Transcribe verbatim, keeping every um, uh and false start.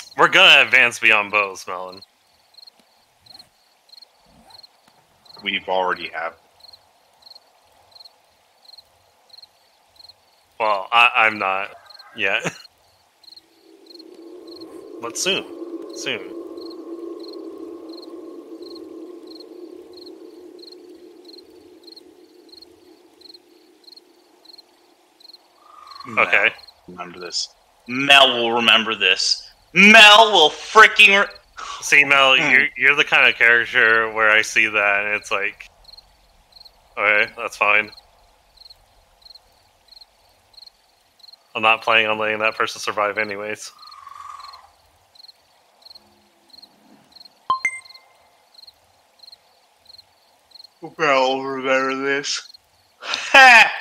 We're gonna advance beyond bows, Melon. We've already have. Well, I, I'm not yet. But soon. Soon. Mel, Okay. remember this. Mel will remember this. Mel will freaking. Re See, Mel, you're you're the kind of character where I see that and it's like, okay, that's fine. I'm not planning on letting that person survive anyways. Mel will remember this. Ha!